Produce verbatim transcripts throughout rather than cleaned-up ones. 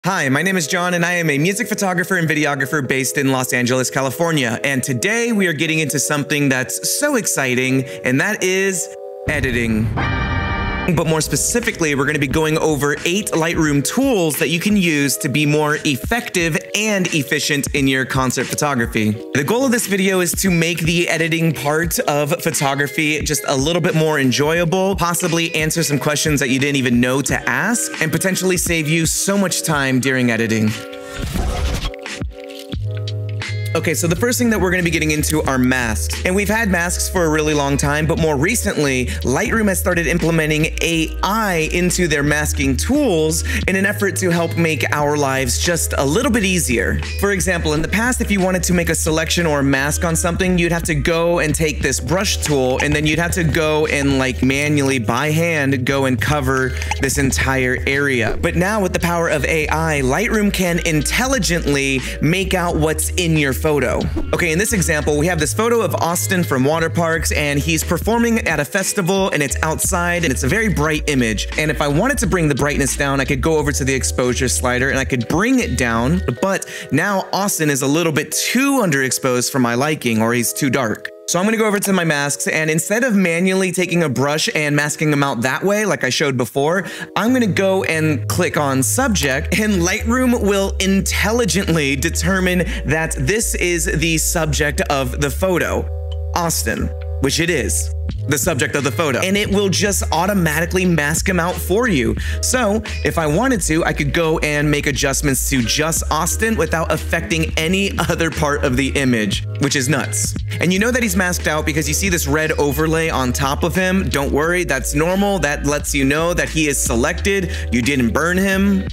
Hi, my name is John and I am a music photographer and videographer based in Los Angeles, California. And today we are getting into something that's so exciting, and that is editing. But more specifically, we're going to be going over eight Lightroom tools that you can use to be more effective and efficient in your concert photography. The goal of this video is to make the editing part of photography just a little bit more enjoyable, possibly answer some questions that you didn't even know to ask, and potentially save you so much time during editing. Okay, so the first thing that we're going to be getting into are masks. And we've had masks for a really long time, but more recently, Lightroom has started implementing A I into their masking tools in an effort to help make our lives just a little bit easier. For example, in the past, if you wanted to make a selection or a mask on something, you'd have to go and take this brush tool, and then you'd have to go and like manually by hand go and cover this entire area. But now with the power of A I, Lightroom can intelligently make out what's in your photo. Okay, in this example, we have this photo of Austin from Waterparks, and he's performing at a festival, and it's outside, and it's a very bright image. And if I wanted to bring the brightness down, I could go over to the exposure slider and I could bring it down, but now Austin is a little bit too underexposed for my liking, or he's too dark. So I'm gonna go over to my masks, and instead of manually taking a brush and masking them out that way, like I showed before, I'm gonna go and click on subject, and Lightroom will intelligently determine that this is the subject of the photo, Austin, which it is. The subject of the photo, and it will just automatically mask them out for you. So if I wanted to, I could go and make adjustments to just Austin without affecting any other part of the image, which is nuts. And you know that he's masked out because you see this red overlay on top of him. Don't worry, that's normal. That lets you know that he is selected. You didn't burn him.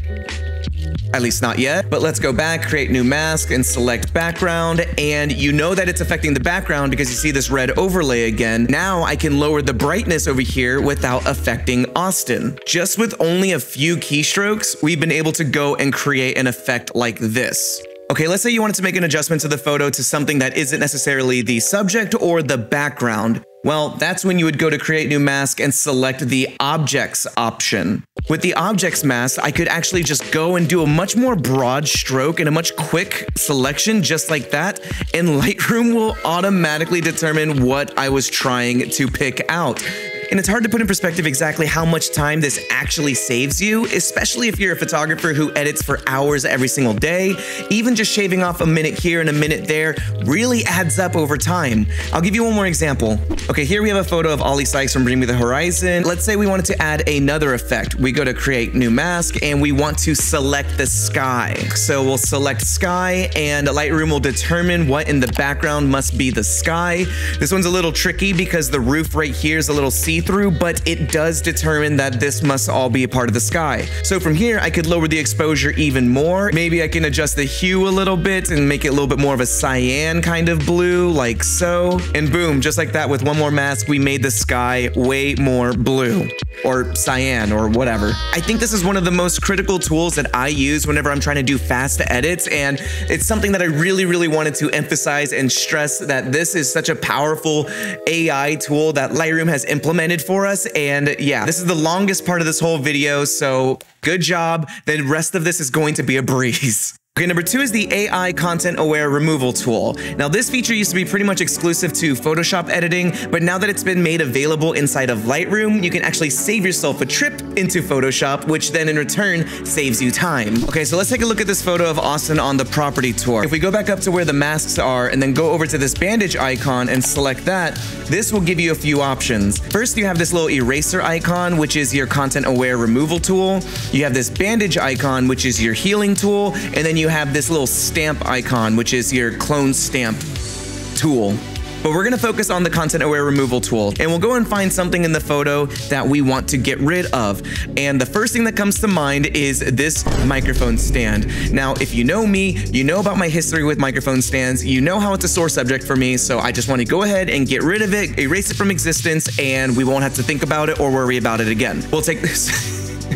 At least not yet, but let's go back, create new mask, and select background, and you know that it's affecting the background because you see this red overlay again. Now I can lower the brightness over here without affecting Austin. Just with only a few keystrokes, we've been able to go and create an effect like this. Okay, let's say you wanted to make an adjustment to the photo to something that isn't necessarily the subject or the background. Well, that's when you would go to create new mask and select the objects option. With the objects mask, I could actually just go and do a much more broad stroke and a much quick selection just like that, and Lightroom will automatically determine what I was trying to pick out. And it's hard to put in perspective exactly how much time this actually saves you, especially if you're a photographer who edits for hours every single day. Even just shaving off a minute here and a minute there really adds up over time. I'll give you one more example. Okay, here we have a photo of Oli Sykes from Bring Me the Horizon. Let's say we wanted to add another effect. We go to create new mask and we want to select the sky. So we'll select sky, and Lightroom will determine what in the background must be the sky. This one's a little tricky because the roof right here is a little see through, but it does determine that this must all be a part of the sky. So from here, I could lower the exposure even more. Maybe I can adjust the hue a little bit and make it a little bit more of a cyan kind of blue, like so. And boom, just like that, with one more mask, we made the sky way more blue, or cyan, or whatever. I think this is one of the most critical tools that I use whenever I'm trying to do fast edits, and it's something that I really, really wanted to emphasize and stress, that this is such a powerful A I tool that Lightroom has implemented for us. And yeah, this is the longest part of this whole video, so good job. The rest of this is going to be a breeze. Okay, number two is the A I Content Aware Removal Tool. Now, this feature used to be pretty much exclusive to Photoshop editing, but now that it's been made available inside of Lightroom, you can actually save yourself a trip into Photoshop, which then in return saves you time. Okay, so let's take a look at this photo of Austin on the property tour. If we go back up to where the masks are and then go over to this bandage icon and select that, this will give you a few options. First, you have this little eraser icon, which is your Content Aware Removal Tool. You have this bandage icon, which is your healing tool, and then you have this little stamp icon, which is your clone stamp tool. But we're gonna focus on the Content Aware Removal Tool, and we'll go and find something in the photo that we want to get rid of. And the first thing that comes to mind is this microphone stand. Now, if you know me, you know about my history with microphone stands, you know how it's a sore subject for me, so I just wanna go ahead and get rid of it, erase it from existence, and we won't have to think about it or worry about it again. We'll take this.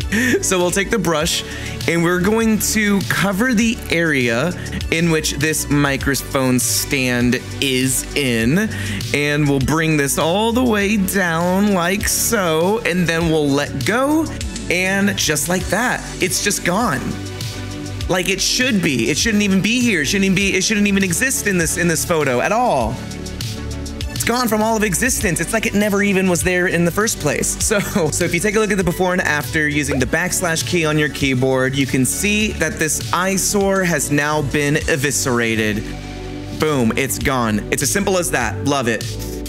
So we'll take the brush and we're going to cover the area in which this microphone stand is in, and we'll bring this all the way down like so, and then we'll let go, and just like that, it's just gone. like it should be. It shouldn't even be here. It shouldn't even be, it shouldn't even exist in this in this photo at all. It's gone from all of existence. It's like it never even was there in the first place. So, so if you take a look at the before and after using the backslash key on your keyboard, you can see that this eyesore has now been eviscerated. Boom, it's gone. It's as simple as that. Love it.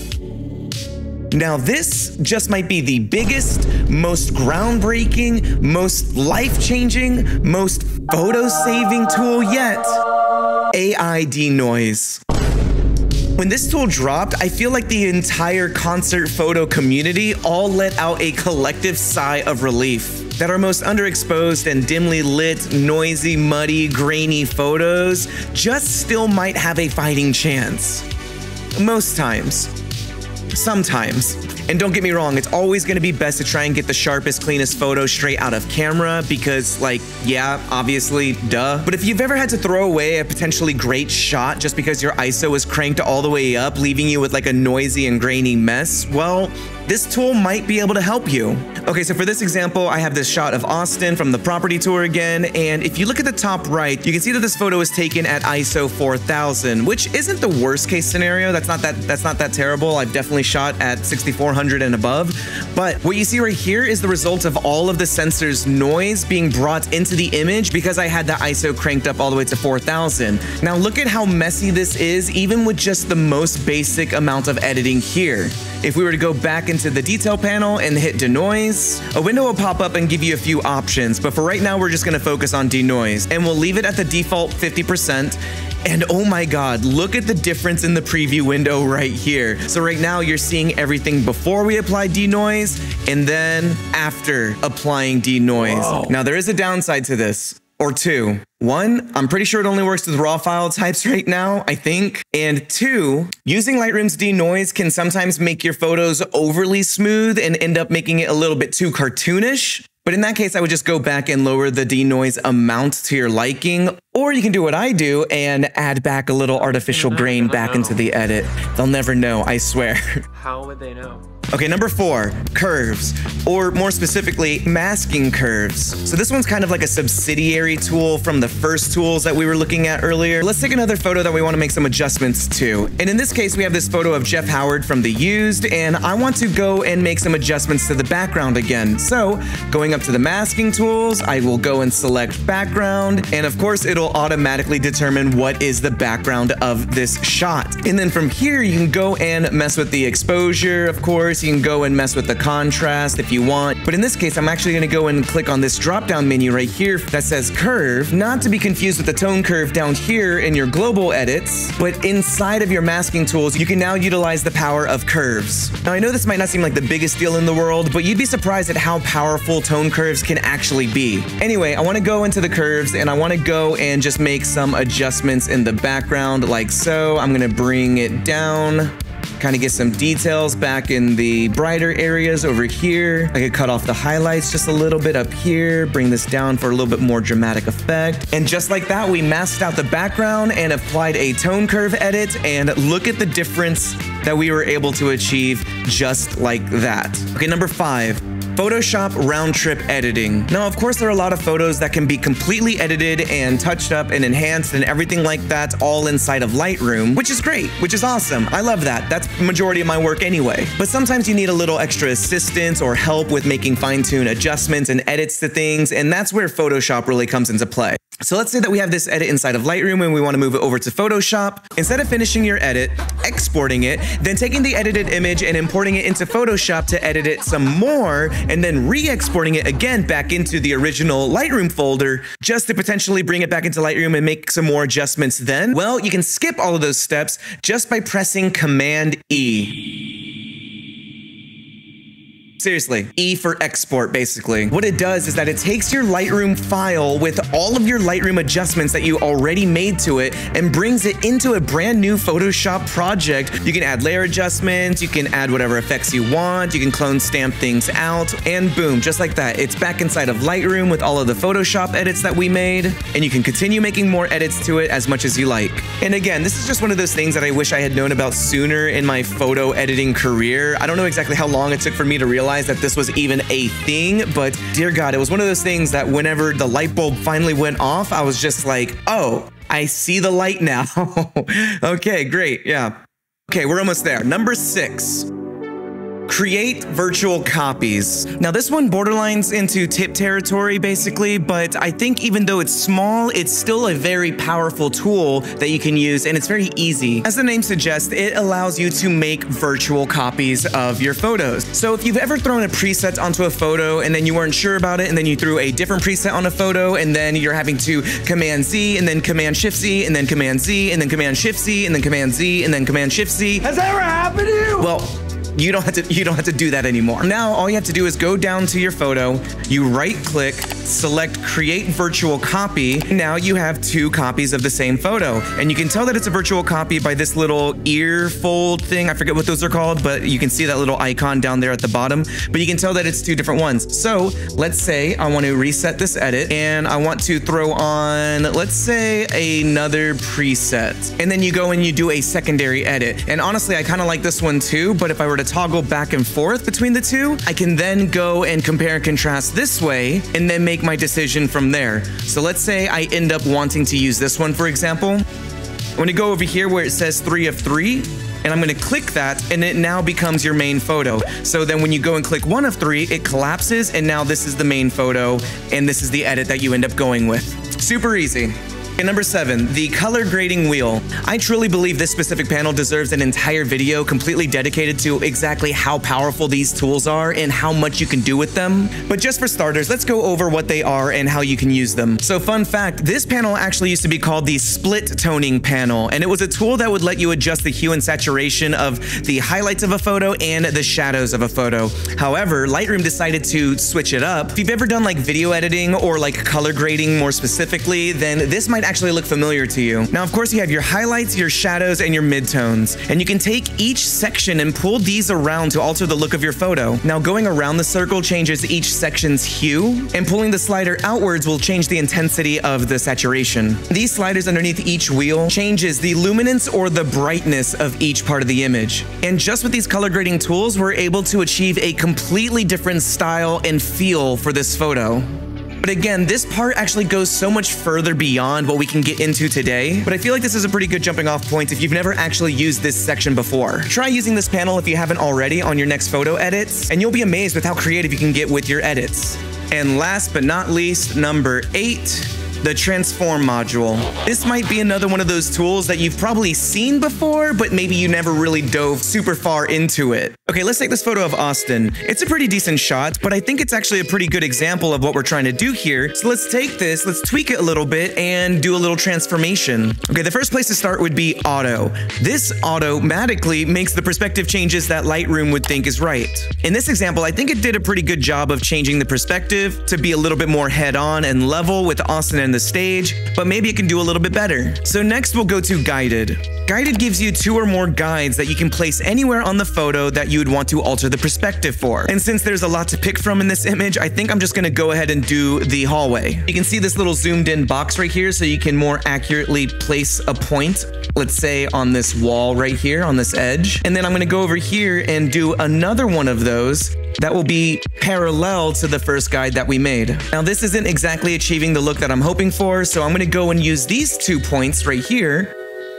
Now this just might be the biggest, most groundbreaking, most life-changing, most photo-saving tool yet. A I denoise. When this tool dropped, I feel like the entire concert photo community all let out a collective sigh of relief. That our most underexposed and dimly lit, noisy, muddy, grainy photos just still might have a fighting chance. Most times. Sometimes. And don't get me wrong, it's always gonna be best to try and get the sharpest, cleanest photo straight out of camera because, like, yeah, obviously, duh. But if you've ever had to throw away a potentially great shot just because your I S O is cranked all the way up, leaving you with like a noisy and grainy mess, well, this tool might be able to help you. Okay, so for this example, I have this shot of Austin from the property tour again, and if you look at the top right, you can see that this photo is taken at I S O four thousand, which isn't the worst case scenario. That's not that that's not that terrible. I've definitely shot at sixty-four hundred and above, but what you see right here is the result of all of the sensor's noise being brought into the image because I had the I S O cranked up all the way to four thousand. Now look at how messy this is, even with just the most basic amount of editing here. If we were to go back into the detail panel and hit denoise, a window will pop up and give you a few options, but for right now, we're just gonna focus on denoise, and we'll leave it at the default fifty percent. And oh my God, look at the difference in the preview window right here. So right now you're seeing everything before we apply denoise and then after applying denoise. Whoa. Now there is a downside to this, or two. One, I'm pretty sure it only works with raw file types right now, I think. And two, using Lightroom's denoise can sometimes make your photos overly smooth and end up making it a little bit too cartoonish. But in that case, I would just go back and lower the denoise amount to your liking, or you can do what I do and add back a little artificial grain back into the edit. They'll never know, I swear. How would they know? Okay, number four, curves, or more specifically, masking curves. So this one's kind of like a subsidiary tool from the first tools that we were looking at earlier. Let's take another photo that we want to make some adjustments to. And in this case, we have this photo of Jeff Howard from The Used, and I want to go and make some adjustments to the background again. So going up to the masking tools, I will go and select background, and of course, it'll automatically determine what is the background of this shot. And then from here, you can go and mess with the exposure, of course. You can go and mess with the contrast if you want. But in this case, I'm actually gonna go and click on this drop-down menu right here that says curve, not to be confused with the tone curve down here in your global edits, but inside of your masking tools, you can now utilize the power of curves. Now, I know this might not seem like the biggest deal in the world, but you'd be surprised at how powerful tone curves can actually be. Anyway, I wanna go into the curves and I wanna go and just make some adjustments in the background like so. I'm gonna bring it down, kind of get some details back in the brighter areas over here. I could cut off the highlights just a little bit up here, bring this down for a little bit more dramatic effect. And just like that, we masked out the background and applied a tone curve edit, and look at the difference that we were able to achieve just like that. Okay, number five. Photoshop round trip editing. Now, of course, there are a lot of photos that can be completely edited and touched up and enhanced and everything like that all inside of Lightroom, which is great, which is awesome. I love that. That's the majority of my work anyway. But sometimes you need a little extra assistance or help with making fine-tune adjustments and edits to things, and that's where Photoshop really comes into play. So let's say that we have this edit inside of Lightroom and we want to move it over to Photoshop. Instead of finishing your edit, exporting it, then taking the edited image and importing it into Photoshop to edit it some more, and then re-exporting it again back into the original Lightroom folder just to potentially bring it back into Lightroom and make some more adjustments then, well, you can skip all of those steps just by pressing Command E. Seriously, E for export, basically. What it does is that it takes your Lightroom file with all of your Lightroom adjustments that you already made to it and brings it into a brand new Photoshop project. You can add layer adjustments, you can add whatever effects you want, you can clone stamp things out, and boom, just like that. It's back inside of Lightroom with all of the Photoshop edits that we made, and you can continue making more edits to it as much as you like. And again, this is just one of those things that I wish I had known about sooner in my photo editing career. I don't know exactly how long it took for me to realize realize that this was even a thing, but dear God, it was one of those things that whenever the light bulb finally went off, I was just like, oh, I see the light now. Okay, great. Yeah. Okay, we're almost there. Number six. Create virtual copies. Now this one borderlines into tip territory basically, but I think even though it's small, it's still a very powerful tool that you can use, and it's very easy. As the name suggests, it allows you to make virtual copies of your photos. So if you've ever thrown a preset onto a photo and then you weren't sure about it, and then you threw a different preset on a photo, and then you're having to Command Z and then Command Shift Z and then Command Z and then Command Shift Z and then Command Z and then Command Shift Z. Has that ever happened to you? Well, You don't have to you don't have to do that anymore. Now all you have to do is go down to your photo, you right click, select create virtual copy. Now you have two copies of the same photo. And you can tell that it's a virtual copy by this little ear fold thing. I forget what those are called, but you can see that little icon down there at the bottom. But you can tell that it's two different ones. So let's say I want to reset this edit and I want to throw on, let's say, another preset. And then you go and you do a secondary edit. And honestly, I kind of like this one too, but if I were to toggle back and forth between the two, I can then go and compare and contrast this way and then make my decision from there. So let's say I end up wanting to use this one, for example. I'm going to go over here where it says three of three, and I'm going to click that, and it now becomes your main photo. So then when you go and click one of three, it collapses, and now this is the main photo, and this is the edit that you end up going with. Super easy. And number seven, the color grading wheel. I truly believe this specific panel deserves an entire video completely dedicated to exactly how powerful these tools are and how much you can do with them. But just for starters, let's go over what they are and how you can use them. So fun fact, this panel actually used to be called the split toning panel, and it was a tool that would let you adjust the hue and saturation of the highlights of a photo and the shadows of a photo. However, Lightroom decided to switch it up. If you've ever done like video editing or like color grading more specifically, then this might actually look familiar to you. Now, of course, you have your highlights, your shadows, and your midtones, and you can take each section and pull these around to alter the look of your photo. Now, going around the circle changes each section's hue, and pulling the slider outwards will change the intensity of the saturation. These sliders underneath each wheel changes the luminance or the brightness of each part of the image. And just with these color grading tools, we're able to achieve a completely different style and feel for this photo. But again, this part actually goes so much further beyond what we can get into today, but I feel like this is a pretty good jumping off point if you've never actually used this section before. Try using this panel if you haven't already on your next photo edits, and you'll be amazed with how creative you can get with your edits. And last but not least, number eight, the transform module. This might be another one of those tools that you've probably seen before, but maybe you never really dove super far into it. Okay, let's take this photo of Austin. It's a pretty decent shot, but I think it's actually a pretty good example of what we're trying to do here. So let's take this, let's tweak it a little bit and do a little transformation. Okay, the first place to start would be auto. This automatically makes the perspective changes that Lightroom would think is right. In this example, I think it did a pretty good job of changing the perspective to be a little bit more head-on and level with Austin and the stage, but maybe it can do a little bit better. So next we'll go to guided. Guided gives you two or more guides that you can place anywhere on the photo that you would want to alter the perspective for. And since there's a lot to pick from in this image, I think I'm just gonna go ahead and do the hallway. You can see this little zoomed in box right here so you can more accurately place a point, let's say on this wall right here, on this edge. And then I'm gonna go over here and do another one of those that will be parallel to the first guide that we made. Now this isn't exactly achieving the look that I'm hoping for, so I'm gonna go and use these two points right here.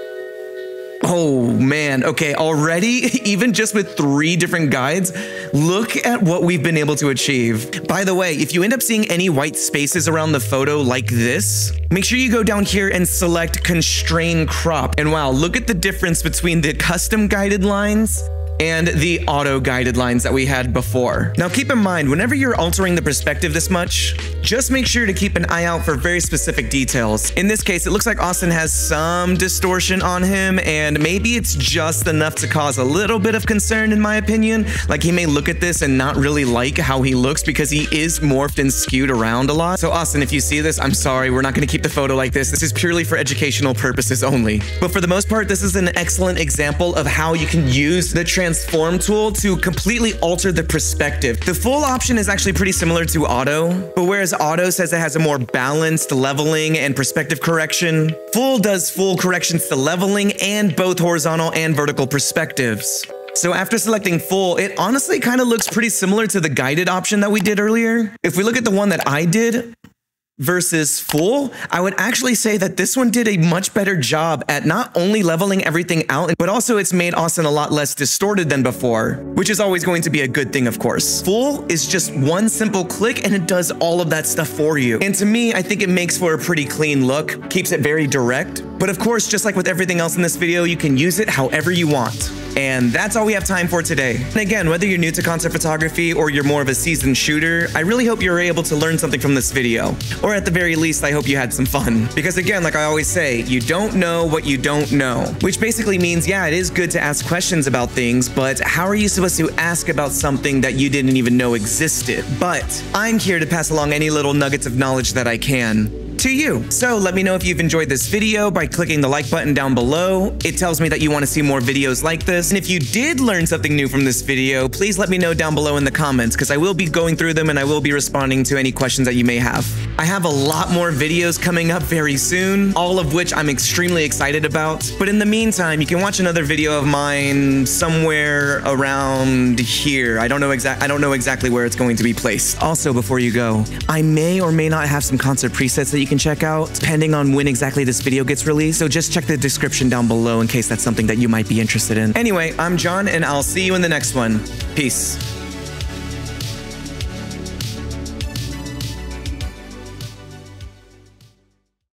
Oh man, okay, already, even just with three different guides, look at what we've been able to achieve. By the way, if you end up seeing any white spaces around the photo like this, make sure you go down here and select Constrain Crop. And wow, look at the difference between the custom guided lines and the auto guided lines that we had before. Now keep in mind, whenever you're altering the perspective this much, just make sure to keep an eye out for very specific details. In this case, it looks like Austin has some distortion on him, and maybe it's just enough to cause a little bit of concern in my opinion. Like he may look at this and not really like how he looks because he is morphed and skewed around a lot. So Austin, if you see this, I'm sorry, we're not gonna keep the photo like this. This is purely for educational purposes only. But for the most part, this is an excellent example of how you can use the transform tool to completely alter the perspective. The full option is actually pretty similar to auto, but whereas auto says it has a more balanced leveling and perspective correction, full does full corrections to leveling and both horizontal and vertical perspectives. So after selecting full, it honestly kind of looks pretty similar to the guided option that we did earlier. If we look at the one that I did versus full, I would actually say that this one did a much better job at not only leveling everything out, but also it's made Austin a lot less distorted than before, which is always going to be a good thing, of course. Full is just one simple click and it does all of that stuff for you. And to me, I think it makes for a pretty clean look, keeps it very direct. But of course, just like with everything else in this video, you can use it however you want. And that's all we have time for today. And again, whether you're new to concept photography or you're more of a seasoned shooter, I really hope you're able to learn something from this video. Or at the very least, I hope you had some fun. Because again, like I always say, you don't know what you don't know. Which basically means, yeah, it is good to ask questions about things, but how are you supposed to ask about something that you didn't even know existed? But I'm here to pass along any little nuggets of knowledge that I can to you. So let me know if you've enjoyed this video by clicking the like button down below. It tells me that you want to see more videos like this. And if you did learn something new from this video, please let me know down below in the comments, because I will be going through them and I will be responding to any questions that you may have. I have a lot more videos coming up very soon, all of which I'm extremely excited about. But in the meantime, you can watch another video of mine somewhere around here. I don't know exact I don't know exactly where it's going to be placed. Also, before you go, I may or may not have some concert presets that you can check out, depending on when exactly this video gets released. So just check the description down below in case that's something that you might be interested in. Anyway, I'm John, and I'll see you in the next one. Peace.